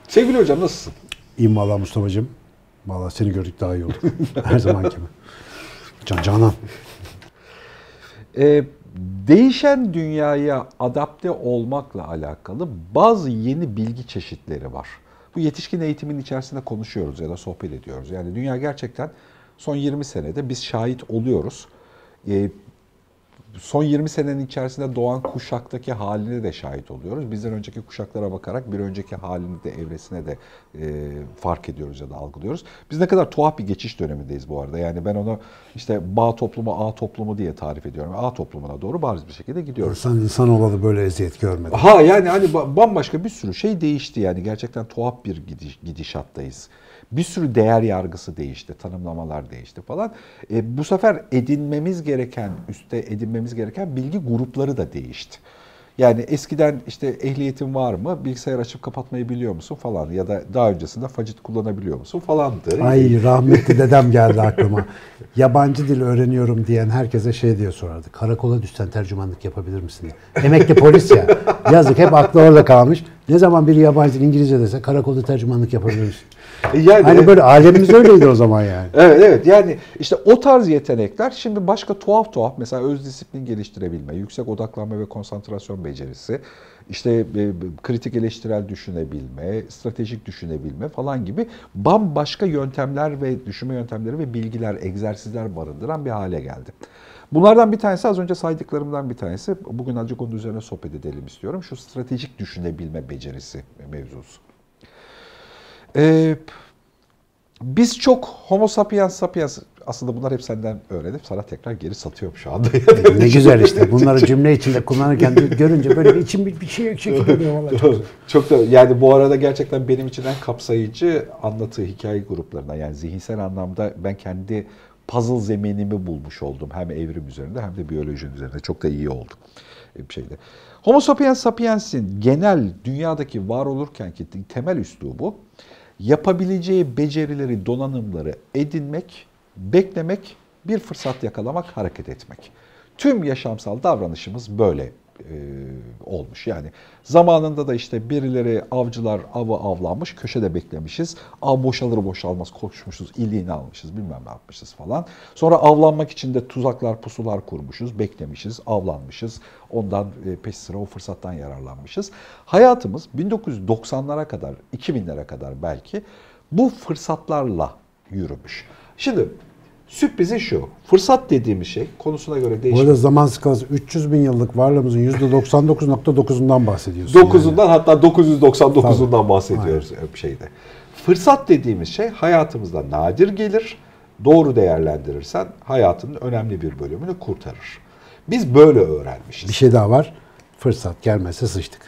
Sevgili hocam nasılsın? İyiyim valla Mustafa'cığım. Valla seni gördük daha iyi olduk. Her zamanki gibi. Canan. Değişen dünyaya adapte olmakla alakalı bazı yeni bilgi çeşitleri var. Bu yetişkin eğitimin içerisinde konuşuyoruz ya da sohbet ediyoruz. Yani dünya gerçekten son 20 senede biz şahit oluyoruz. Son 20 senenin içerisinde doğan kuşaktaki haline de şahit oluyoruz. Bizden önceki kuşaklara bakarak bir önceki halini de evresine de fark ediyoruz ya da algılıyoruz. Biz ne kadar tuhaf bir geçiş dönemindeyiz bu arada. Yani ben onu işte bağ toplumu, ağ toplumu diye tarif ediyorum. Ağ toplumuna doğru bariz bir şekilde gidiyoruz. İnsan olalı böyle eziyet görmedi. Ha yani hani bambaşka bir sürü şey değişti yani. Gerçekten tuhaf bir gidişattayız. Bir sürü değer yargısı değişti, tanımlamalar değişti falan. Bu sefer edinmemiz gereken bilgi grupları da değişti. Yani eskiden işte ehliyetin var mı, bilgisayar açıp kapatmayı biliyor musun falan ya da daha öncesinde facit kullanabiliyor musun falandır. Ay rahmetli dedem geldi aklıma. Yabancı dil öğreniyorum diyen herkese şey diye sorardı. Karakola düşsen tercümanlık yapabilir misin diye. Emekli polis ya. Yazık hep aklı orada kalmış. Ne zaman biri yabancı dil İngilizce dese karakolda tercümanlık yapabilir misin? Yani, hani böyle alemimiz öyleydi o zaman yani. Evet yani işte o tarz yetenekler şimdi başka tuhaf mesela öz disiplin geliştirebilme, yüksek odaklanma ve konsantrasyon becerisi, işte kritik eleştirel düşünebilme, stratejik düşünebilme falan gibi bambaşka yöntemler ve düşünme yöntemleri ve bilgiler, egzersizler barındıran bir hale geldi. Bunlardan bir tanesi az önce saydıklarımdan bir tanesi. Bugün azıcık onun üzerine sohbet edelim istiyorum. Şu stratejik düşünebilme becerisi mevzusu. Biz çok Homo sapiens aslında bunlar hep senden öğrenip sana tekrar geri satıyorum şu anda. Ne güzel işte bunları cümle içinde kullanırken görünce böyle bir içim bir şey çekiliyor vallahi. Çok da yani bu arada gerçekten benim için en kapsayıcı anlatı hikaye gruplarına yani zihinsel anlamda ben kendi puzzle zeminimi bulmuş oldum. Hem evrim üzerinde hem de biyoloji üzerinde. Çok da iyi oldu bir şeyde. Homo sapiens'in genel dünyadaki var olurkenki temel üslubu yapabileceği becerileri, donanımları edinmek, beklemek, bir fırsat yakalamak, hareket etmek. Tüm yaşamsal davranışımız böyle olmuş. Yani zamanında da işte birileri avcılar avı avlanmış, köşede beklemişiz. Av boşalır boşalmaz koşmuşuz, iliğini almışız, bilmem ne yapmışız falan. Sonra avlanmak için de tuzaklar, pusular kurmuşuz, beklemişiz, avlanmışız. Ondan peş sıra o fırsattan yararlanmışız. Hayatımız 1990'lara kadar, 2000'lere kadar belki bu fırsatlarla yürümüş. Şimdi sürprizi şu, fırsat dediğimiz şey konusuna göre değişiyor. Bu arada zaman skalası 300 bin yıllık varlığımızın %99.9'undan bahsediyoruz. 9'undan yani. Hatta 999'undan bahsediyoruz bir şeyde. Fırsat dediğimiz şey hayatımızda nadir gelir. Doğru değerlendirirsen hayatının önemli bir bölümünü kurtarır. Biz böyle öğrenmişiz. Bir şey daha var. Fırsat gelmezse sıçtık.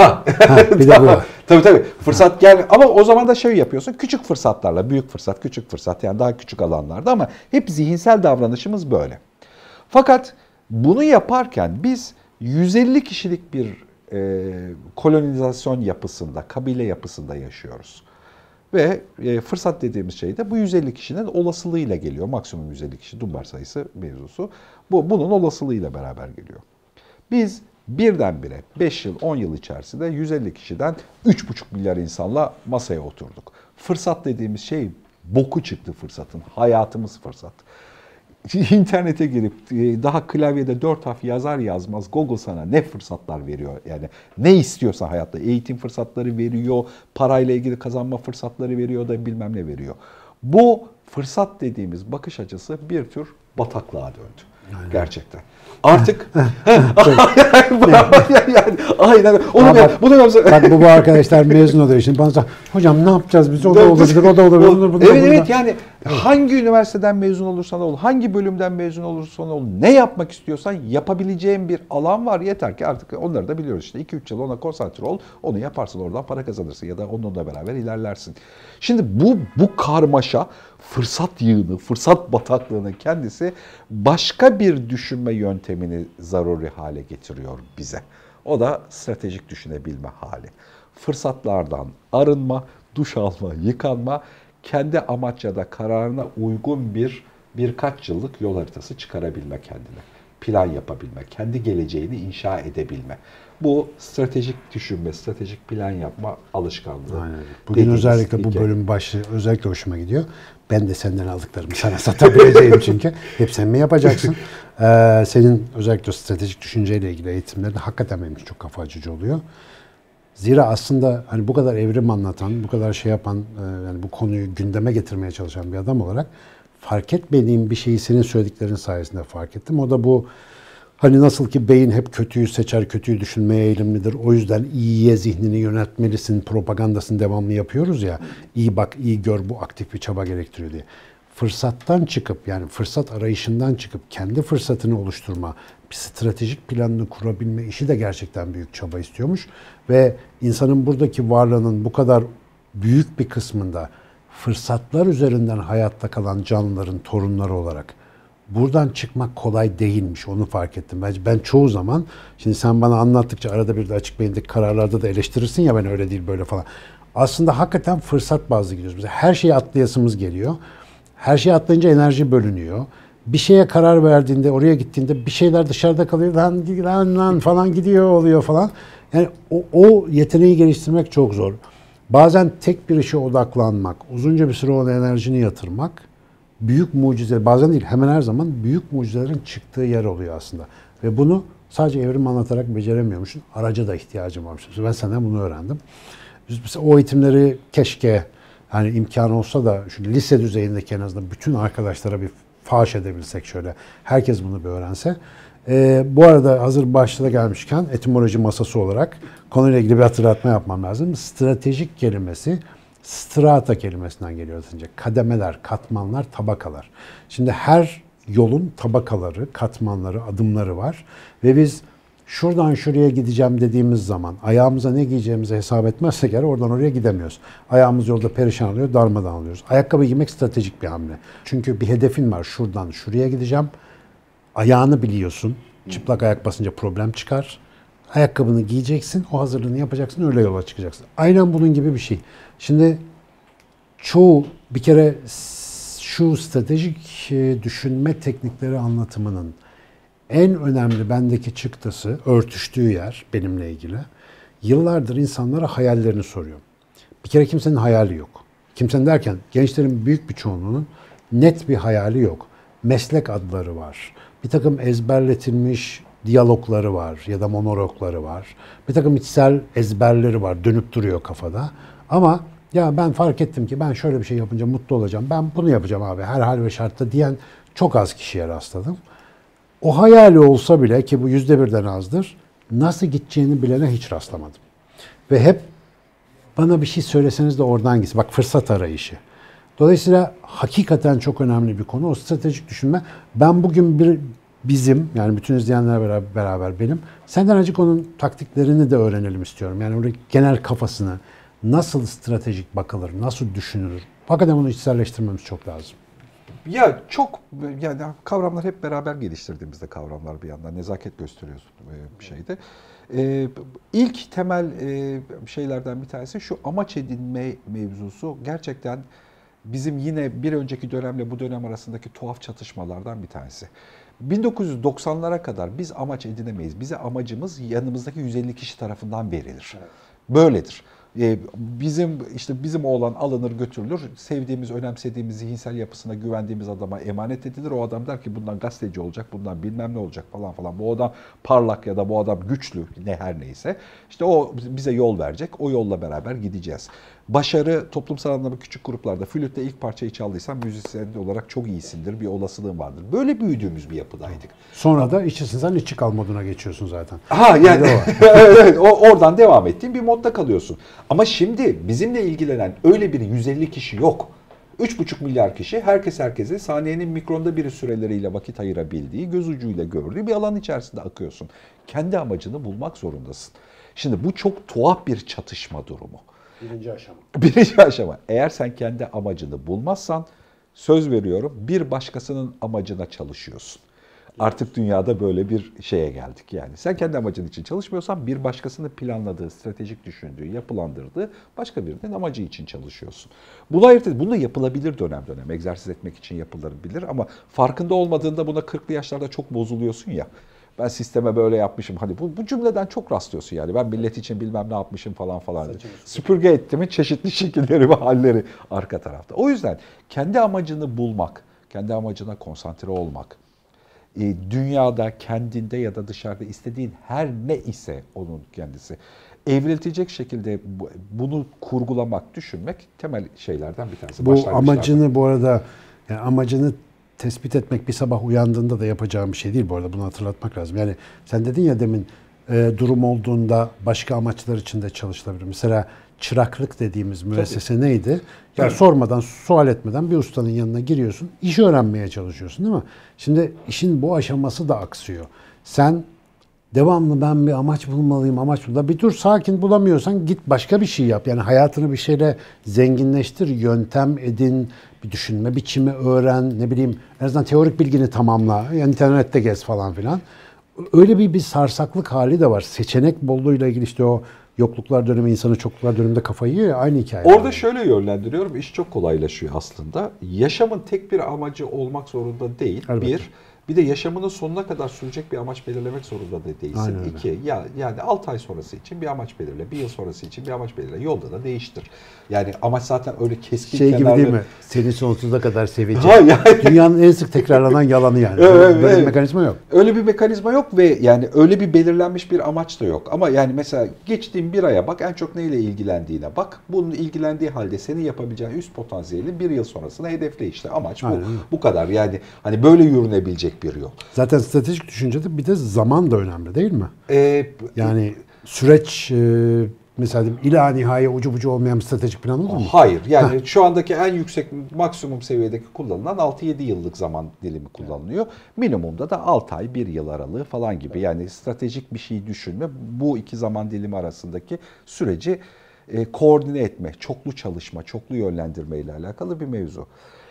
Bir de bu var. Tabii. Fırsat gel ama o zaman da şey yapıyorsun. Küçük fırsatlarla, büyük fırsat, küçük fırsat yani daha küçük alanlarda ama hep zihinsel davranışımız böyle. Fakat bunu yaparken biz 150 kişilik bir kolonizasyon yapısında, kabile yapısında yaşıyoruz. Ve fırsat dediğimiz şey de bu 150 kişinin olasılığıyla geliyor. Maksimum 150 kişi Dunbar sayısı mevzusu. Bunun olasılığıyla beraber geliyor. Biz birdenbire 5 yıl, 10 yıl içerisinde 150 kişiden 3,5 milyar insanla masaya oturduk. Fırsat dediğimiz şey boku çıktı fırsatın. Hayatımız fırsat. İnternete girip daha klavyede 4 harf yazar yazmaz Google sana ne fırsatlar veriyor. Yani ne istiyorsan hayatta eğitim fırsatları veriyor, parayla ilgili kazanma fırsatları veriyor da bilmem ne veriyor. Bu fırsat dediğimiz bakış açısı bir tür bataklığa döndü. Aynen. Gerçekten. Artık aynen. Bak bu arkadaşlar mezun oluyor şimdi bana hocam ne yapacağız biz o da olabilir. Evet yani hangi üniversiteden mezun olursan ol, hangi bölümden mezun olursan ol, ne yapmak istiyorsan yapabileceğin bir alan var yeter ki artık onları da biliyoruz işte 2-3 yıl ona konsantre ol, onu yaparsın oradan para kazanırsın ya da onunla beraber ilerlersin. Şimdi bu karmaşa fırsat yığını, fırsat bataklığının kendisi başka bir düşünme yöntemini zaruri hale getiriyor bize. O da stratejik düşünebilme hali. Fırsatlardan arınma, duş alma, yıkanma, kendi amaç ya da kararına uygun birkaç yıllık yol haritası çıkarabilme kendine. plan yapabilme, kendi geleceğini inşa edebilme. Bu stratejik düşünme, stratejik plan yapma alışkanlığı. Aynen. Bugün özellikle bu bölüm başlığı özellikle hoşuma gidiyor. Ben de senden aldıklarımı sana satabileceğim çünkü. Hep sen mi yapacaksın? Senin özellikle stratejik düşünceyle ilgili eğitimlerde hakikaten benim için çok kafa açıcı oluyor. Zira aslında hani bu kadar evrim anlatan, bu kadar şey yapan, yani bu konuyu gündeme getirmeye çalışan bir adam olarak fark etmediğim bir şeyi senin söylediklerin sayesinde fark ettim. O da bu, hani nasıl ki beyin hep kötüyü seçer, kötüyü düşünmeye eğilimlidir. O yüzden iyiye zihnini yöneltmelisin propagandasını devamlı yapıyoruz ya. İyi bak, iyi gör, bu aktif bir çaba gerektiriyor diye. Fırsattan çıkıp, yani fırsat arayışından çıkıp kendi fırsatını oluşturma, bir stratejik planını kurabilme işi de gerçekten büyük çaba istiyormuş. Ve insanın buradaki varlığının bu kadar büyük bir kısmında fırsatlar üzerinden hayatta kalan canlıların torunları olarak buradan çıkmak kolay değilmiş, onu fark ettim. Ben çoğu zaman, şimdi sen bana anlattıkça arada bir de açık beyindeki kararlarda da eleştirirsin ya, ben öyle değil böyle falan. Aslında hakikaten fırsat bazlı gidiyoruz. Mesela her şeyi atlayasımız geliyor. Her şeyi atlayınca enerji bölünüyor. Bir şeye karar verdiğinde, oraya gittiğinde bir şeyler dışarıda kalıyor. Lan falan gidiyor oluyor falan. Yani o yeteneği geliştirmek çok zor. Bazen tek bir işe odaklanmak, uzunca bir süre ona enerjini yatırmak büyük mucize, bazen değil hemen her zaman büyük mucizelerin çıktığı yer oluyor aslında. Ve bunu sadece evrim anlatarak beceremiyormuşsun. Araca da ihtiyacım varmış. Ben senden bunu öğrendim. Mesela o eğitimleri keşke hani imkan olsa da şu lise düzeyindeki en azından bütün arkadaşlara bir faş edebilsek şöyle. Herkes bunu bir öğrense. Bu arada hazır başta gelmişken etimoloji masası olarak konuyla ilgili bir hatırlatma yapmam lazım. Stratejik kelimesi strata kelimesinden geliyor Latince. Kademeler, katmanlar, tabakalar. Şimdi her yolun tabakaları, katmanları, adımları var. Ve biz şuradan şuraya gideceğim dediğimiz zaman ayağımıza ne giyeceğimizi hesap etmezsek eğer oradan oraya gidemiyoruz. Ayağımız yolda perişan oluyor, darmadağın oluyoruz. Ayakkabı giymek stratejik bir hamle. Çünkü bir hedefin var. Şuradan şuraya gideceğim. Ayağını biliyorsun. Çıplak ayak basınca problem çıkar. Ayakkabını giyeceksin, o hazırlığını yapacaksın, öyle yola çıkacaksın. Aynen bunun gibi bir şey. Şimdi çoğu bir kere şu stratejik düşünme teknikleri anlatımının en önemli bendeki çıktısı, örtüştüğü yer benimle ilgili. Yıllardır insanlara hayallerini soruyorum. Bir kere kimsenin hayali yok. Kimsenin derken gençlerin büyük bir çoğunluğunun net bir hayali yok. Meslek adları var. Bir takım ezberletilmiş diyalogları var ya da monologları var. Bir takım içsel ezberleri var, dönüp duruyor kafada. Ama ya ben fark ettim ki ben şöyle bir şey yapınca mutlu olacağım, ben bunu yapacağım abi her hal ve şartta diyen çok az kişiye rastladım. O hayali olsa bile, ki bu %1'den azdır, nasıl gideceğini bilene hiç rastlamadım. Ve hep bana bir şey söyleseniz de oradan gitsin. Bak, fırsat arayışı. Dolayısıyla hakikaten çok önemli bir konu o stratejik düşünme. Ben bugün bizim, yani bütün izleyenlerle beraber benim, senden azıcık onun taktiklerini de öğrenelim istiyorum. Yani orada genel kafasını, nasıl stratejik bakılır, nasıl düşünülür? Hakikaten bunu içselleştirmemiz çok lazım. Ya çok, yani kavramlar hep beraber geliştirdiğimizde kavramlar bir yandan nezaket gösteriyoruz bir şeyde. İlk temel şeylerden bir tanesi şu amaç edinme mevzusu, gerçekten bizim yine bir önceki dönemle bu dönem arasındaki tuhaf çatışmalardan bir tanesi. 1990'lara kadar biz amaç edinemeyiz. Bize amacımız yanımızdaki 150 kişi tarafından verilir. Evet. Böyledir. Bizim oğlan alınır götürülür. Sevdiğimiz, önemsediğimiz, zihinsel yapısına güvendiğimiz adama emanet edilir. O adam der ki bundan gazeteci olacak, bundan bilmem ne olacak falan falan. Bu adam parlak ya da bu adam güçlü, ne her neyse. İşte o bize yol verecek. O yolla beraber gideceğiz. Başarı, toplumsal anlamda küçük gruplarda flütle ilk parçayı çaldıysan müzisyen olarak çok iyisindir, bir olasılığın vardır. Böyle büyüdüğümüz bir yapıdaydık. Sonra da işçisin sen, işçi kal moduna geçiyorsun zaten. Ha yani evet, oradan devam ettiğin bir modda kalıyorsun. Ama şimdi bizimle ilgilenen öyle bir 150 kişi yok. 3,5 milyar kişi, herkese saniyenin mikronda biri süreleriyle vakit ayırabildiği, göz ucuyla gördüğü bir alan içerisinde akıyorsun. Kendi amacını bulmak zorundasın. Şimdi bu çok tuhaf bir çatışma durumu. Birinci aşama. Eğer sen kendi amacını bulmazsan, söz veriyorum, bir başkasının amacına çalışıyorsun. Artık dünyada böyle bir şeye geldik yani. Sen kendi amacın için çalışmıyorsan bir başkasının planladığı, stratejik düşündüğü, yapılandırdığı başka birinin amacı için çalışıyorsun. Bunu ayırt edin. Bunu da yapılabilir dönem dönem. Egzersiz etmek için yapılabilir ama farkında olmadığında buna 40'lı yaşlarda çok bozuluyorsun ya. Ben sisteme böyle yapmışım. Hani bu cümleden çok rastlıyorsun yani. Ben millet için bilmem ne yapmışım falan falan. Süpürge ettimin çeşitli şekilleri ve halleri arka tarafta. O yüzden kendi amacını bulmak, kendi amacına konsantre olmak, dünyada, kendinde ya da dışarıda istediğin her ne ise onun kendisi evriltecek şekilde bunu kurgulamak, düşünmek temel şeylerden bir tanesi. Bu amacını bu arada yani amacını tespit etmek bir sabah uyandığında da yapacağım bir şey değil bu arada. Bunu hatırlatmak lazım. Yani sen dedin ya demin durum olduğunda başka amaçlar için de çalışılabilir. Mesela çıraklık dediğimiz müessese neydi? Ya sormadan, sual etmeden bir ustanın yanına giriyorsun, işi öğrenmeye çalışıyorsun değil mi? Şimdi işin bu aşaması da aksıyor. Sen devamlı ben bir amaç bulmalıyım, amaç bulmalıyım. Bir dur sakin bulamıyorsan git başka bir şey yap. Yani hayatını bir şeyle zenginleştir, yöntem edin, bir düşünme biçimi öğren, ne bileyim en azından teorik bilgini tamamla. Yani internette gez falan filan. Öyle bir sarsaklık hali de var. Seçenek bolluğuyla ilgili işte o yokluklar dönemi insanı çokluklar döneminde kafayı yiyor ya aynı hikaye. Orada şöyle yönlendiriyorum. İş çok kolaylaşıyor aslında. Yaşamın tek bir amacı olmak zorunda değil. Elbette. Bir de yaşamının sonuna kadar sürecek bir amaç belirlemek zorunda da değilsin. Aynen. 2, yani 6 ay sonrası için bir amaç belirle, 1 yıl sonrası için bir amaç belirle. Yolda da değiştir. Yani amaç zaten öyle keskin şey kenarlı. gibi değil mi? Seni sonsuza kadar seveceğim. Ha, yani. Dünyanın en sık tekrarlanan yalanı yani. Evet, Böyle bir mekanizma yok. Öyle bir mekanizma yok ve yani öyle bir belirlenmiş bir amaç da yok. Ama yani mesela geçtiğin bir aya bak, en çok neyle ilgilendiğine bak. Bunun ilgilendiği halde senin yapabileceğin üst potansiyeli 1 yıl sonrasına hedefle işte. Amaç bu. Aynen. Bu kadar. Yani hani böyle yürünebilecek bir yol. Zaten stratejik düşüncede bir de zaman da önemli değil mi? Yani süreç mesela ila nihaya ucu bucu olmayan bir stratejik plan olur mu? Hayır. Yani şu andaki en yüksek maksimum seviyedeki kullanılan 6-7 yıllık zaman dilimi kullanılıyor. Minimumda da 6 ay 1 yıl aralığı falan gibi. Yani stratejik bir şey düşünme bu iki zaman dilimi arasındaki süreci koordine etme, çoklu çalışma, çoklu yönlendirme ile alakalı bir mevzu.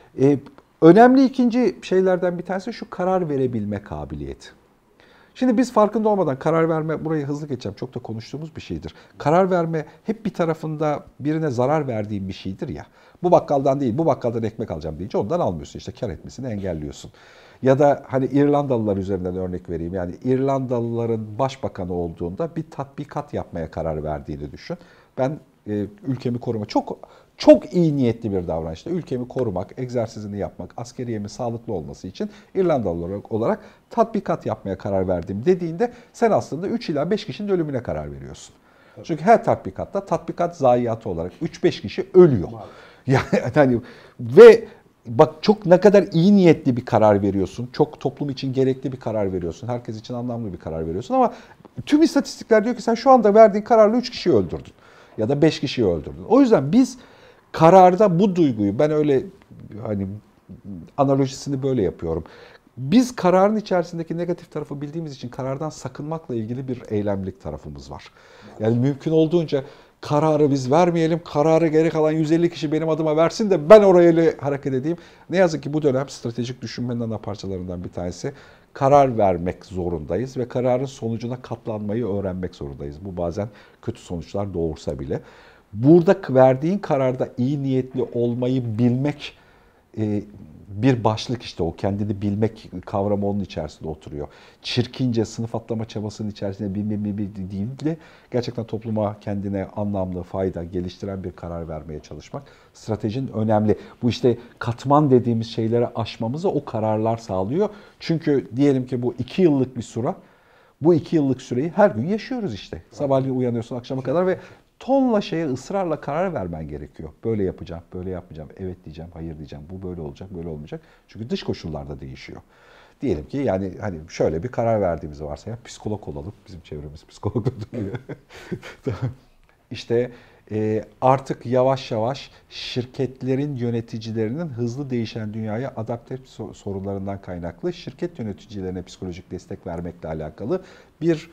Önemli ikinci şeylerden bir tanesi şu karar verebilme kabiliyeti. Şimdi biz farkında olmadan karar verme, burayı hızlı geçeceğim, çok da konuştuğumuz bir şeydir. Karar verme hep bir tarafında birine zarar verdiğin bir şeydir ya. Bu bakkaldan değil, bu bakkaldan ekmek alacağım deyince ondan almıyorsun. İşte kar etmesini engelliyorsun. Ya da hani İrlandalılar üzerinden örnek vereyim. Yani İrlandalıların başbakanı olduğunda bir tatbikat yapmaya karar verdiğini düşün. Ben ülkemi koruma çok iyi niyetli bir davranışta ülkemi korumak, egzersizini yapmak, askeriyemin sağlıklı olması için İrlandalı olarak tatbikat yapmaya karar verdim dediğinde sen aslında 3 ila 5 kişinin ölümüne karar veriyorsun. Evet. Çünkü her tatbikatta tatbikat zayiatı olarak 3-5 kişi ölüyor. Yani hani ve bak çok ne kadar iyi niyetli bir karar veriyorsun. Çok toplum için gerekli bir karar veriyorsun. Herkes için anlamlı bir karar veriyorsun ama tüm istatistikler diyor ki sen şu anda verdiğin kararla 3 kişiyi öldürdün. Ya da 5 kişiyi öldürdün. O yüzden biz kararda bu duyguyu, ben öyle hani analojisini böyle yapıyorum. Biz kararın içerisindeki negatif tarafı bildiğimiz için karardan sakınmakla ilgili bir eylemlik tarafımız var. Yani mümkün olduğunca kararı biz vermeyelim, kararı geri kalan 150 kişi benim adıma versin de ben oraya hareket edeyim. Ne yazık ki bu dönem stratejik düşünmenin ana parçalarından bir tanesi. Karar vermek zorundayız ve kararın sonucuna katlanmayı öğrenmek zorundayız. Bu bazen kötü sonuçlar doğursa bile. Burada verdiğin kararda iyi niyetli olmayı bilmek bir başlık işte o kendini bilmek kavramı onun içerisinde oturuyor. Çirkince sınıf atlama çabasının içerisinde değil de gerçekten topluma kendine anlamlı, fayda geliştiren bir karar vermeye çalışmak. Stratejinin önemli. Bu işte katman dediğimiz şeyleri aşmamızı o kararlar sağlıyor. Çünkü diyelim ki bu 2 yıllık bir süre. Bu 2 yıllık süreyi her gün yaşıyoruz işte. Sabahleyin uyanıyorsun akşama kadar ve tonla şeye ısrarla karar vermen gerekiyor. Böyle yapacağım, böyle yapmayacağım, evet diyeceğim, hayır diyeceğim, bu böyle olacak, böyle olmayacak. Çünkü dış koşullar da değişiyor. Diyelim ki yani hani şöyle bir karar verdiğimizi varsayalım, psikolog olalım. Bizim çevremiz psikolog duruyor. İşte artık yavaş yavaş şirketlerin yöneticilerinin hızlı değişen dünyaya adapte sorunlarından kaynaklı şirket yöneticilerine psikolojik destek vermekle alakalı bir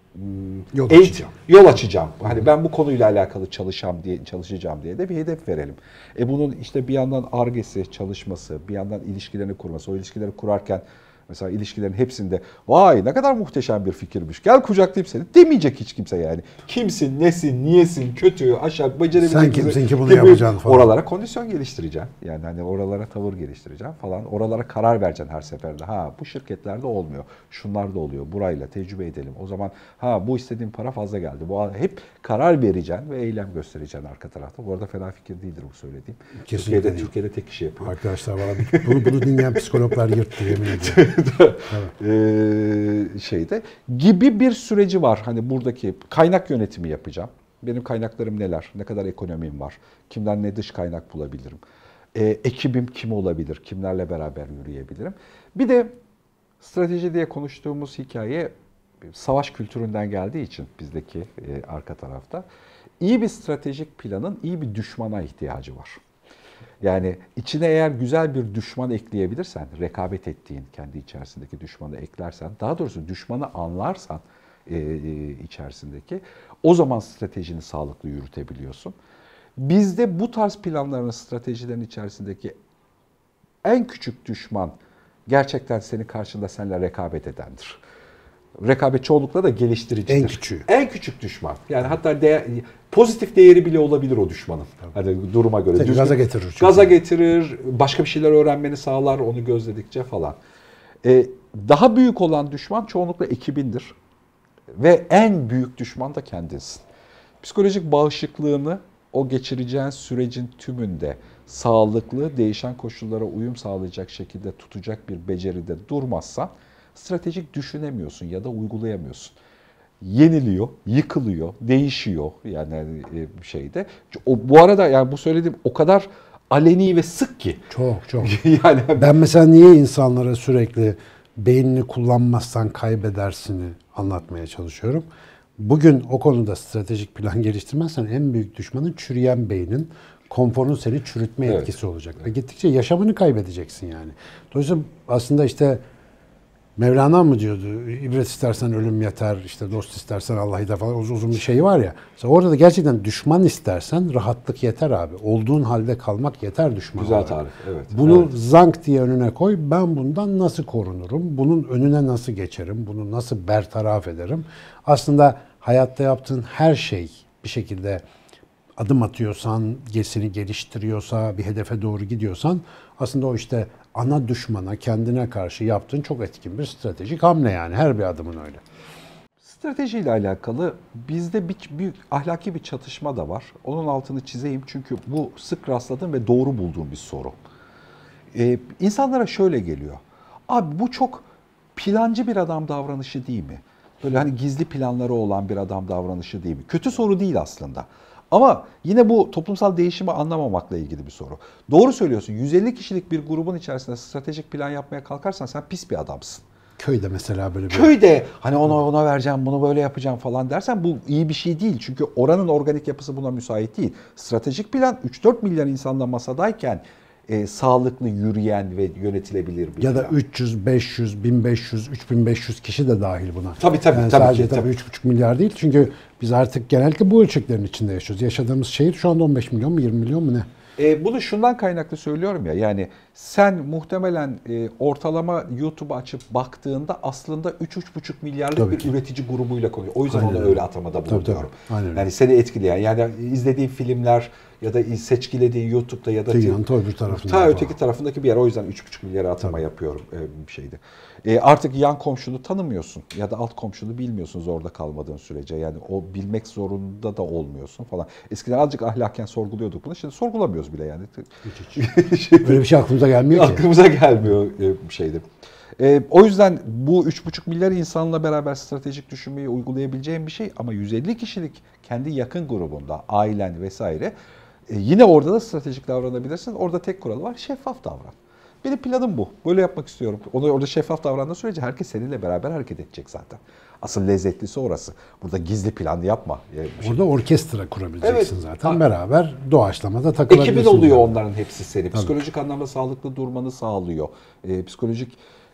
yol açacağım. Hani ben bu konuyla alakalı çalışacağım diye de bir hedef verelim. Bunun işte bir yandan Ar-Ge'si, çalışması, bir yandan ilişkilerini kurması, o ilişkileri kurarken Mesela ilişkilerin hepsinde vay ne kadar muhteşem bir fikirmiş. Gel kucaklayayım seni demeyecek hiç kimse yani. Kimsin, nesin, niyesin, kötü, aşağı, becerebilecek. Sen kimsin ki bunu yapacaksın falan. Oralara kondisyon geliştireceksin. Yani hani oralara tavır geliştireceksin falan. Oralara karar vereceksin her seferde. Ha bu şirketlerde olmuyor. Şunlar da oluyor. Burayla tecrübe edelim. O zaman ha bu istediğim para fazla geldi. Bu hep karar vereceksin ve eylem göstereceksin arka tarafta. Bu arada fena fikir değildir bu söylediğim. Kesinlikle Türkiye'de tek kişi yapıyor. Arkadaşlar bana bunu dinleyen psikologlar yırttı yemin ediyorum. Şeyde gibi bir süreci var. Hani buradaki kaynak yönetimi yapacağım. Benim kaynaklarım neler? Ne kadar ekonomim var? Kimden ne dış kaynak bulabilirim? Ekibim kim olabilir? Kimlerle beraber yürüyebilirim? Bir de strateji diye konuştuğumuz hikaye savaş kültüründen geldiği için bizdeki arka tarafta iyi bir stratejik planın iyi bir düşmana ihtiyacı var. Yani içine eğer güzel bir düşman ekleyebilirsen, rekabet ettiğin kendi içerisindeki düşmanı eklersen, daha doğrusu düşmanı anlarsan içerisindeki, o zaman stratejini sağlıklı yürütebiliyorsun. Bizde bu tarz planların, stratejilerin içerisindeki en küçük düşman gerçekten senin karşında seninle rekabet edendir. Rekabet çoğunlukla da geliştiricidir. En küçüğü. En küçük düşman. Yani hatta pozitif değeri bile olabilir o düşmanın. Hani duruma göre. Seni gaza getirir. Çünkü. Gaza getirir, başka bir şeyler öğrenmeni sağlar onu gözledikçe falan. Daha büyük olan düşman çoğunlukla ekibindir. Ve en büyük düşman da kendinsin. Psikolojik bağışıklığını o geçireceğin sürecin tümünde sağlıklı, değişen koşullara uyum sağlayacak şekilde tutacak bir beceride durmazsan stratejik düşünemiyorsun ya da uygulayamıyorsun. Yeniliyor, yıkılıyor, değişiyor yani şeyde. Bu arada yani bu söylediğim o kadar aleni ve sık ki. Çok. Yani ben mesela niye insanlara sürekli beynini kullanmazsan kaybedersini anlatmaya çalışıyorum. Bugün o konuda stratejik plan geliştirmezsen en büyük düşmanın çürüyen beynin, konforun seni çürütme etkisi olacak. Ve gittikçe yaşamını kaybedeceksin yani. Dolayısıyla aslında işte Mevlana mı diyordu? İbret istersen ölüm yeter, işte dost istersen Allah yeter falan uzun bir şey var ya. Mesela orada da gerçekten düşman istersen rahatlık yeter abi. Olduğun halde kalmak yeter düşman güzel olarak. tarif, evet. Bunu zank diye önüne koy. Ben bundan nasıl korunurum? Bunun önüne nasıl geçerim? Bunu nasıl bertaraf ederim? Aslında hayatta yaptığın her şey bir şekilde adım atıyorsan, seni geliştiriyorsa, bir hedefe doğru gidiyorsan aslında o işte ana düşmana, kendine karşı yaptığın çok etkin bir stratejik hamle yani. Her bir adımın öyle. Stratejiyle alakalı bizde büyük ahlaki bir çatışma da var. Onun altını çizeyim çünkü bu sık rastladığım ve doğru bulduğum bir soru. İnsanlara şöyle geliyor. Abi bu çok plancı bir adam davranışı değil mi? Böyle hani gizli planları olan bir adam davranışı değil mi? Kötü soru değil aslında. Ama yine bu toplumsal değişimi anlamamakla ilgili bir soru. Doğru söylüyorsun. 150 kişilik bir grubun içerisinde stratejik plan yapmaya kalkarsan sen pis bir adamsın. Köyde mesela böyle bir... Köyde hani ona vereceğim, bunu böyle yapacağım falan dersen bu iyi bir şey değil. Çünkü oranın organik yapısı buna müsait değil. Stratejik plan 3-4 milyar insanla masadayken sağlıklı yürüyen ve yönetilebilir bir ya plan. da 300, 500, 1500, 3500 kişi de dahil buna. Tabii yani sadece tabii 3,5 milyar değil. Çünkü biz artık genellikle bu ölçeklerin içinde yaşıyoruz. Yaşadığımız şehir şu anda 15 milyon mu 20 milyon mu ne? Bunu şundan kaynaklı söylüyorum ya, yani sen muhtemelen ortalama YouTube'u açıp baktığında aslında 3-3,5 milyarlık Tabii bir ki. üretici grubuyla konuyor. O yüzden Aynen onu öyle. öyle atamada bulunuyorum. Aynen Yani seni etkileyen, yani izlediğin filmler ya da seçkilediğin YouTube'da ya da Dünyanın ta öbür tarafında. ta öteki tarafındaki bir yer. O yüzden 3,5 milyara atama yapıyorum bir şeydi. Artık yan komşunu tanımıyorsun ya da alt komşunu bilmiyorsunuz orada kalmadığın sürece. Yani o bilmek zorunda da olmuyorsun falan. Eskiden azıcık ahlaken sorguluyorduk bunu. Şimdi sorgulamıyoruz bile yani. Hiç. Öyle bir şey aklımıza gelmiyor ki. Aklımıza gelmiyor bir şeydi. O yüzden bu 3,5 milyar insanla beraber stratejik düşünmeyi uygulayabileceğin bir şey. Ama 150 kişilik kendi yakın grubunda, ailen vesaire yine orada da stratejik davranabilirsin. Orada tek kuralı var, şeffaf davran. Benim planım bu. Böyle yapmak istiyorum. Orada şeffaf davrandığı sürece herkes seninle beraber hareket edecek zaten. Asıl lezzetlisi orası. Burada gizli plan yapma. Orada orkestra kurabileceksin evet, zaten. Beraber doğaçlamada takılabilirsin. Ekibin oluyor onların hepsi seni. Psikolojik anlamda sağlıklı durmanı sağlıyor. Psikolojik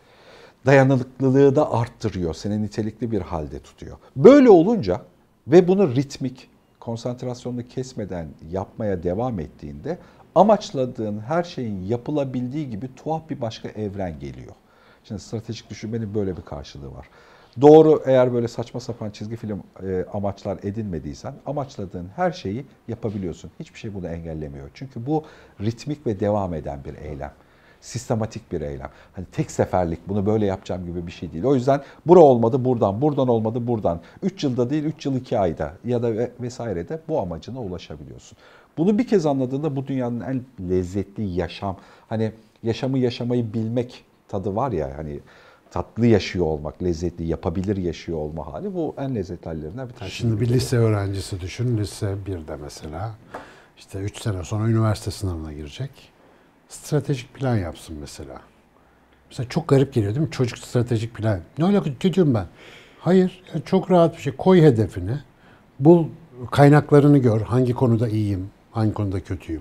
dayanıklılığı da arttırıyor. Seni nitelikli bir halde tutuyor. Böyle olunca ve bunu ritmik, konsantrasyonunu kesmeden yapmaya devam ettiğinde amaçladığın her şeyin yapılabildiği gibi tuhaf bir başka evren geliyor. Şimdi stratejik düşünmenin böyle bir karşılığı var. Doğru, eğer böyle saçma sapan çizgi film amaçlar edinmediysen amaçladığın her şeyi yapabiliyorsun. Hiçbir şey bunu engellemiyor. Çünkü bu ritmik ve devam eden bir eylem. Sistematik bir eylem. Hani tek seferlik bunu böyle yapacağım gibi bir şey değil. O yüzden bura olmadı buradan, buradan olmadı buradan. 3 yılda değil 3 yıl 2 ayda ya da vesairede bu amacına ulaşabiliyorsun. Bunu bir kez anladığında bu dünyanın en lezzetli yaşam, hani yaşamayı bilmek tadı var ya, hani tatlı yaşıyor olmak, lezzetli, yapabilir yaşıyor olma hali, bu en lezzetli hallerinden bir tanesi. Şimdi bir lise öğrencisi düşün. Lise 1'de mesela. İşte 3 sene sonra üniversite sınavına girecek. Stratejik plan yapsın mesela. Mesela çok garip geliyor değil mi? Çocuk stratejik plan. Ne alakası diyorum ben? Hayır. Yani çok rahat bir şey. Koy hedefini. Bul kaynaklarını gör. Hangi konuda iyiyim, hangi konuda kötüyüm.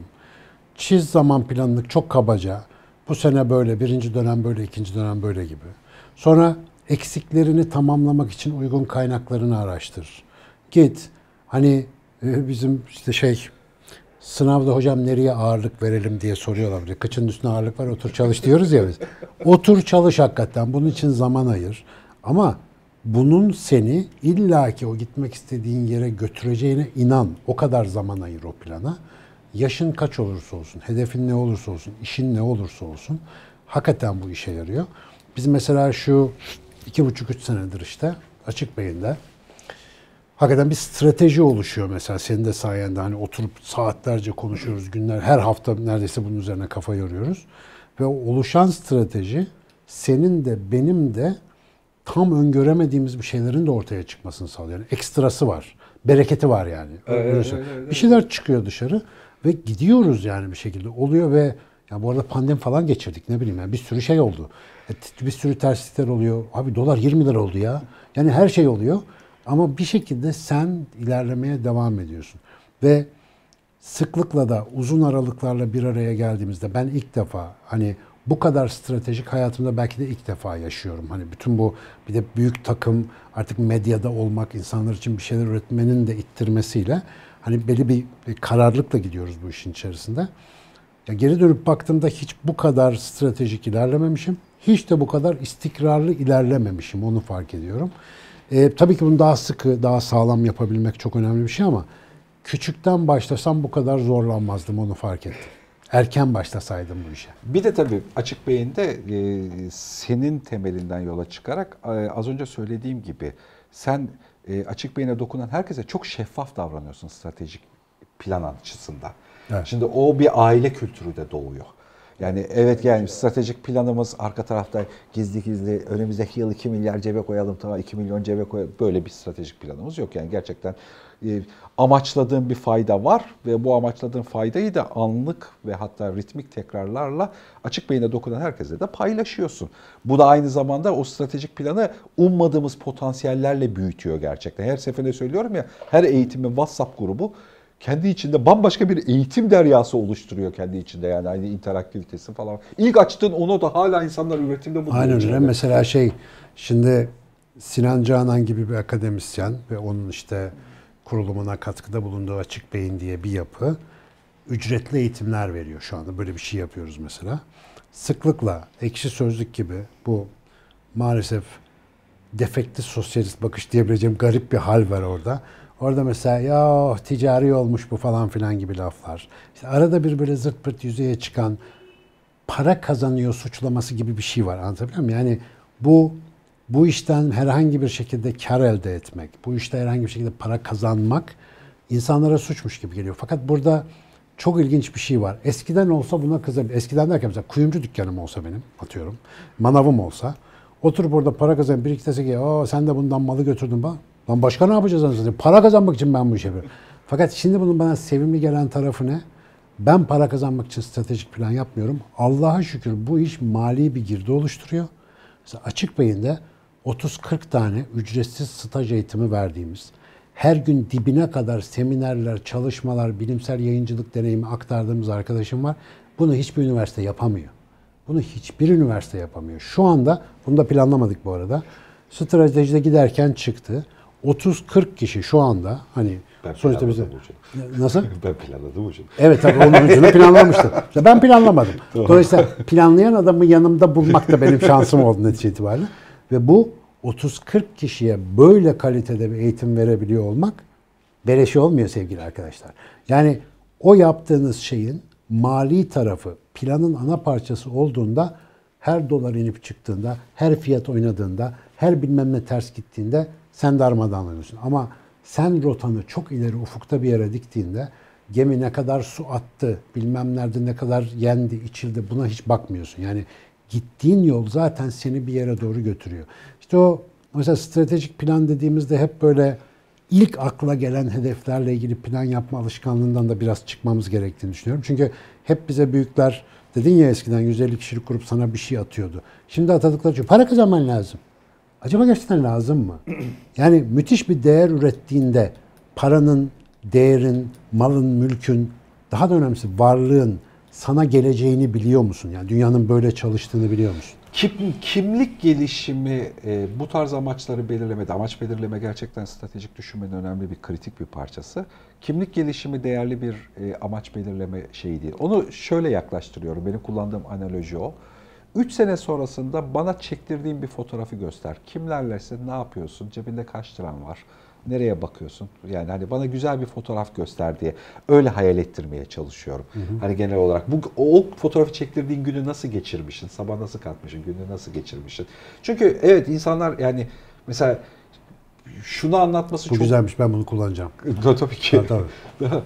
Çiz zaman planını çok kabaca. Bu sene böyle, birinci dönem böyle, ikinci dönem böyle gibi. Sonra eksiklerini tamamlamak için uygun kaynaklarını araştır. Git. Hani bizim işte sınavda hocam nereye ağırlık verelim diye soruyorlar. Kıçının üstüne ağırlık var, otur çalış diyoruz ya biz. Otur çalış hakikaten. Bunun için zaman ayır. Ama bunun seni illaki o gitmek istediğin yere götüreceğine inan. O kadar zaman ayır o plana. Yaşın kaç olursa olsun, hedefin ne olursa olsun, işin ne olursa olsun hakikaten bu işe yarıyor. Biz mesela şu 2,5-3 senedir işte Açık Beyin'de hakikaten bir strateji oluşuyor mesela senin de sayende. Hani oturup saatlerce konuşuyoruz, günler, her hafta neredeyse bunun üzerine kafa yoruyoruz. Ve o oluşan strateji senin de benim de tam öngöremediğimiz bir şeylerin de ortaya çıkmasını sağlıyor. Yani ekstrası var, bereketi var yani. Evet. Bir şeyler çıkıyor dışarı ve gidiyoruz yani bir şekilde. Oluyor ve ya bu arada pandemi falan geçirdik, ne bileyim yani bir sürü şey oldu. Bir sürü terslikler oluyor. Abi dolar 20 lira oldu ya. Yani her şey oluyor. Ama bir şekilde sen ilerlemeye devam ediyorsun. Ve sıklıkla da uzun aralıklarla bir araya geldiğimizde ben ilk defa hani bu kadar stratejik hayatımda belki de ilk defa yaşıyorum. Hani bütün bu bir de büyük takım artık medyada olmak, insanlar için bir şeyler üretmenin de ittirmesiyle hani belli bir kararlılıkla gidiyoruz bu işin içerisinde. Ya geri dönüp baktığımda hiç bu kadar stratejik ilerlememişim. Hiç de bu kadar istikrarlı ilerlememişim. Onu fark ediyorum. Tabii ki bunu daha sıkı, daha sağlam yapabilmek çok önemli bir şey ama küçükten başlasam bu kadar zorlanmazdım, onu fark ettim. Erken başlasaydım bu işe. Bir de tabii Açık Beyin'de senin temelinden yola çıkarak az önce söylediğim gibi sen Açık Beyin'e dokunan herkese çok şeffaf davranıyorsun stratejik plan açısından. Evet. Şimdi o bir aile kültürü de doğuyor. Yani evet, yani stratejik planımız arka tarafta gizli önümüzdeki yıl 2 milyar cebe koyalım, tamam 2 milyon cebe koyalım. Böyle bir stratejik planımız yok. Yani gerçekten amaçladığın bir fayda var ve bu amaçladığın faydayı da anlık ve hatta ritmik tekrarlarla Açık Beyin'e dokunan herkese de paylaşıyorsun. Bu da aynı zamanda o stratejik planı ummadığımız potansiyellerle büyütüyor gerçekten. Her seferinde söylüyorum ya, her eğitimin WhatsApp grubu kendi içinde bambaşka bir eğitim deryası oluşturuyor kendi içinde, yani aynı interaktivitesi falan. İlk açtığın onu da hala insanlar üretimde buluyor. Aynen öyle. Mesela şimdi Sinan Canan gibi bir akademisyen ve onun işte kurulumuna katkıda bulunduğu Açık Beyin diye bir yapı ücretli eğitimler veriyor şu anda. Böyle bir şey yapıyoruz mesela. Sıklıkla Ekşi Sözlük gibi bu maalesef defekti sosyalist bakış diyebileceğim garip bir hal var orada. Orada mesela ya ticari olmuş bu falan filan gibi laflar. İşte arada bir böyle zırt pırt yüzeye çıkan para kazanıyor suçlaması gibi bir şey var. Anlatabiliyor muyum? Yani bu işten herhangi bir şekilde kar elde etmek, bu işte herhangi bir şekilde para kazanmak insanlara suçmuş gibi geliyor. Fakat burada çok ilginç bir şey var. Eskiden olsa buna kızabilirim. Eskiden derken mesela kuyumcu dükkanım olsa benim, atıyorum, manavım olsa, oturup orada para kazanıp bir iki dese ki sen de bundan malı götürdün bak. Lan başka ne yapacağız anasını? Para kazanmak için ben bu işi yapıyorum. Fakat şimdi bunun bana sevimli gelen tarafı ne? Ben para kazanmak için stratejik plan yapmıyorum. Allah'a şükür bu iş mali bir girdi oluşturuyor. Mesela Açık Beyin'de 30-40 tane ücretsiz staj eğitimi verdiğimiz, her gün dibine kadar seminerler, çalışmalar, bilimsel yayıncılık deneyimi aktardığımız arkadaşım var. Bunu hiçbir üniversite yapamıyor. Bunu hiçbir üniversite yapamıyor. Şu anda, bunu da planlamadık bu arada, stratejide giderken çıktı. 30-40 kişi şu anda hani Sonuçta bize. Nasıl? Ben planladım hocam. Evet tabii onun ucunu planlamıştım. İşte ben planlamadım. Dolayısıyla planlayan adamı yanımda bulmak da benim şansım oldu netice itibariyle. Ve bu 30-40 kişiye böyle kalitede bir eğitim verebiliyor olmak beleşi olmuyor sevgili arkadaşlar. Yani o yaptığınız şeyin mali tarafı planın ana parçası olduğunda her dolar inip çıktığında, her fiyat oynadığında, her bilmem ne ters gittiğinde sen darmadağın oluyorsun. Ama sen rotanı çok ileri ufukta bir yere diktiğinde gemi ne kadar su attı, bilmem nerede ne kadar yendi, içildi buna hiç bakmıyorsun. Yani gittiğin yol zaten seni bir yere doğru götürüyor. İşte o mesela stratejik plan dediğimizde hep böyle ilk akla gelen hedeflerle ilgili plan yapma alışkanlığından da biraz çıkmamız gerektiğini düşünüyorum. Çünkü hep bize büyükler dedin ya eskiden 150 kişilik grup sana bir şey atıyordu. Şimdi atadıkları için para kazanman lazım. Acaba gerçekten lazım mı? Yani müthiş bir değer ürettiğinde paranın, değerin, malın, mülkün, daha da önemlisi varlığın sana geleceğini biliyor musun? Yani dünyanın böyle çalıştığını biliyor musun? Kimlik gelişimi bu tarz amaçları belirlemede, amaç belirleme gerçekten stratejik düşünmenin önemli bir kritik bir parçası. Kimlik gelişimi değerli bir amaç belirleme şeyi değil. Onu şöyle yaklaştırıyorum, benim kullandığım analoji o. 3 sene sonrasında bana çektirdiğin bir fotoğrafı göster. Kimlerlesin, ne yapıyorsun, cebinde kaç liran var, nereye bakıyorsun? Yani hani bana güzel bir fotoğraf göster diye öyle hayal ettirmeye çalışıyorum. Hı hı. Hani genel olarak o fotoğrafı çektirdiğin günü nasıl geçirmişsin, sabah nasıl kalkmışsın, günü nasıl geçirmişsin? Çünkü evet insanlar yani mesela şunu anlatması çok güzelmiş, ben bunu kullanacağım. Tabii ki. Tabii.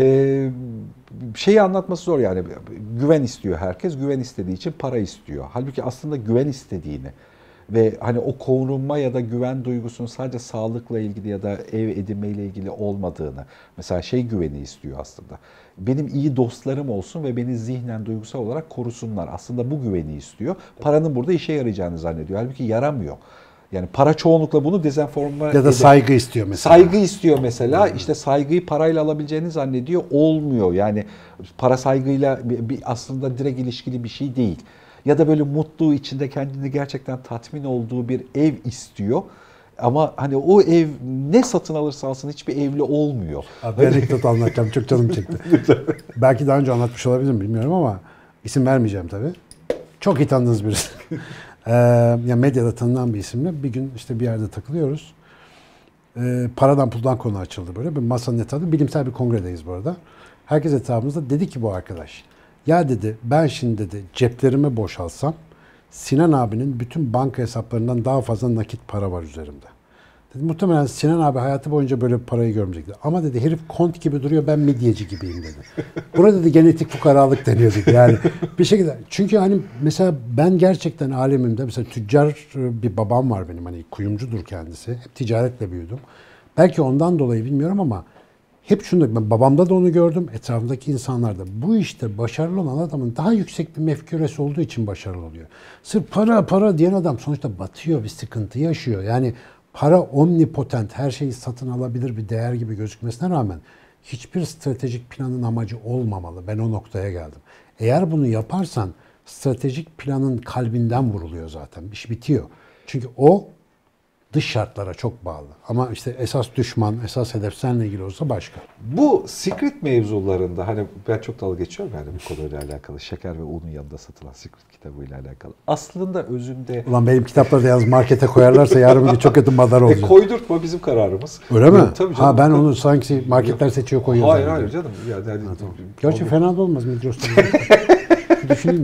Şeyi anlatması zor yani. Güven istiyor herkes. Güven istediği için para istiyor. Halbuki aslında güven istediğini ve hani o korunma ya da güven duygusunun sadece sağlıkla ilgili ya da ev edinmeyle ilgili olmadığını, mesela şey güveni istiyor aslında. Benim iyi dostlarım olsun ve beni zihnen, duygusal olarak korusunlar. Aslında bu güveni istiyor. Paranın burada işe yarayacağını zannediyor. Halbuki yaramıyor. Yani para çoğunlukla bunu dezenforme ya da saygı istiyor mesela. Saygı istiyor mesela. İşte saygıyı parayla alabileceğini zannediyor. Olmuyor. Yani para saygıyla aslında direkt ilişkili bir şey değil. Ya da böyle mutlu, içinde kendini gerçekten tatmin olduğu bir ev istiyor. Ama hani o ev ne satın alırsa alsın hiçbir evli olmuyor. Abi anekdot anlatacağım. Çok canım çekti. Belki daha önce anlatmış olabilirim bilmiyorum ama isim vermeyeceğim tabii. Çok iyi tanıdığınız birisi. Yani medyada tanınan bir isimle bir gün işte bir yerde takılıyoruz. Paradan puldan konu açıldı böyle. Bir masanın etrafında, bilimsel bir kongredeyiz bu arada. Herkes etrafımızda. Dedi ki bu arkadaş, ya dedi ben şimdi dedi ceplerimi boşalsam Sinan abinin bütün banka hesaplarından daha fazla nakit para var üzerimde. Dedi, muhtemelen Sinan abi hayatı boyunca böyle bir parayı görmeyecekti. Ama dedi herif kont gibi duruyor, ben midyeci gibiyim dedi. Burada dedi genetik fukaralık deniyor dedi. Yani bir şekilde. Çünkü hani mesela ben gerçekten alemimde mesela tüccar bir babam var benim, hani kuyumcudur kendisi. Hep ticaretle büyüdüm. Belki ondan dolayı bilmiyorum ama hep şunu, ben babamda da onu gördüm, etrafındaki insanlarda. Bu işte başarılı olan adamın daha yüksek bir mefküresi olduğu için başarılı oluyor. Sırf para para diyen adam sonuçta batıyor, bir sıkıntı yaşıyor. Yani para omnipotent, her şeyi satın alabilir bir değer gibi gözükmesine rağmen hiçbir stratejik planın amacı olmamalı. Ben o noktaya geldim. Eğer bunu yaparsan stratejik planın kalbinden vuruluyor zaten. İş bitiyor. Çünkü o dış şartlara çok bağlı. Ama işte esas düşman, esas hedef seninle ilgili olsa başka. Bu secret mevzularında hani ben çok dalga geçiyorum yani bu konuyla alakalı. Şeker ve unun yanında satılan secret kitabıyla alakalı. Aslında özünde... Ulan benim kitapları da yalnız markete koyarlarsa yarın bir gün çok kötü madar olacak. Koydurtma, bizim kararımız. Öyle mi? Tabii canım. Ha ben onu sanki marketler seçiyor koyuyor. Hayır canım. Yani, tamam. Gerçi fena da olmaz Migros'ta. Düşüneyim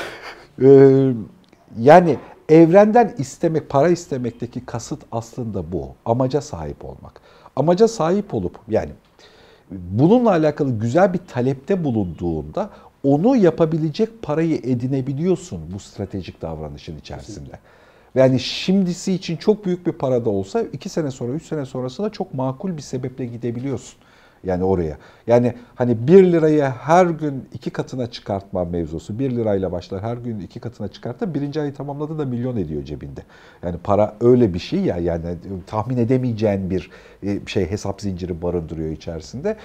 yani. Yani evrenden istemek, para istemekteki kasıt aslında bu. Amaca sahip olmak. Amaca sahip olup yani bununla alakalı güzel bir talepte bulunduğunda onu yapabilecek parayı edinebiliyorsun bu stratejik davranışın içerisinde. Yani şimdisi için çok büyük bir para da olsa 2 sene sonra, 3 sene sonrasında çok makul bir sebeple gidebiliyorsun. Yani oraya. Yani hani 1 lirayı her gün 2 katına çıkartma mevzusu. 1 lirayla başlar, her gün 2 katına çıkartır. 1. ayı tamamladı da milyon ediyor cebinde. Yani para öyle bir şey ya, yani tahmin edemeyeceğin bir şey, hesap zinciri barındırıyor içerisinde.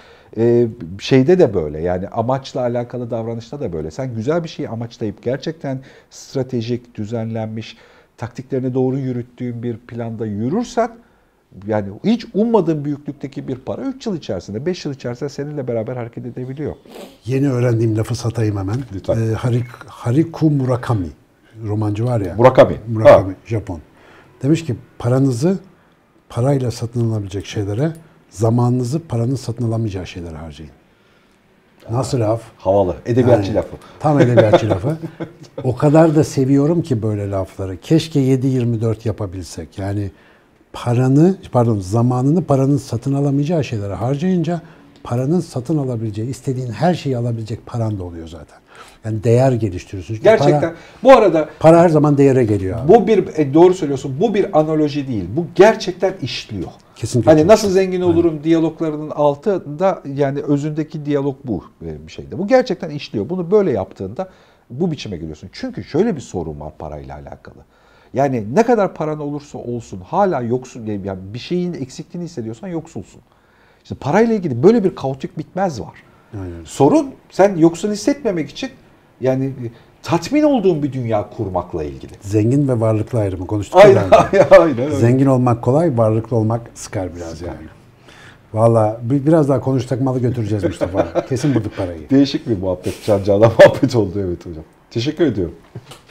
Şeyde de böyle, yani amaçla alakalı davranışta da böyle. Sen güzel bir şeyi amaçlayıp gerçekten stratejik, düzenlenmiş, taktiklerini doğru yürüttüğün bir planda yürürsen Yani hiç ummadığın büyüklükteki bir para 3 yıl içerisinde, 5 yıl içerisinde seninle beraber hareket edebiliyor. Yeni öğrendiğim lafı satayım hemen. Lütfen. Haruki Murakami. Romancı var ya. Murakami. Japon. Demiş ki paranızı parayla satın alabilecek şeylere, zamanınızı paranın satın alamayacağı şeylere harcayın. Nasıl laf? Havalı. Edebiyatçı Yani, lafı. Tam edebiyatçı lafı. O kadar da seviyorum ki böyle lafları. Keşke 7/24 yapabilsek. Yani zamanını paranın satın alamayacağı şeylere harcayınca paranın satın alabileceği, istediğin her şeyi alabilecek paran da oluyor zaten. Yani değer geliştiriyorsun. Çünkü Gerçekten. Bu arada para her zaman değere geliyor abi. bu bir doğru söylüyorsun. Bu bir analoji değil. Bu gerçekten işliyor. Kesinlikle. Hani nasıl zengin olurum diyaloglarının altında yani özündeki diyalog bu bir şeyde. Bu gerçekten işliyor. Bunu böyle yaptığında bu biçime geliyorsun. Çünkü şöyle bir sorun var parayla alakalı. Yani ne kadar paran olursa olsun hala yoksul, yani bir şeyin eksikliğini hissediyorsan yoksulsun. İşte parayla ilgili böyle bir kaotik bitmez var. Aynen. Sorun sen yoksul hissetmemek için yani tatmin olduğun bir dünya kurmakla ilgili. Zengin ve varlıklı ayrımı konuştuk. Aynen. Zengin olmak kolay, varlıklı olmak sıkar biraz yani. Valla biraz daha konuşsak malı götüreceğiz Mustafa. Kesin bulduk parayı. Değişik bir muhabbet. Can Canan muhabbet oldu evet hocam. Teşekkür ediyorum.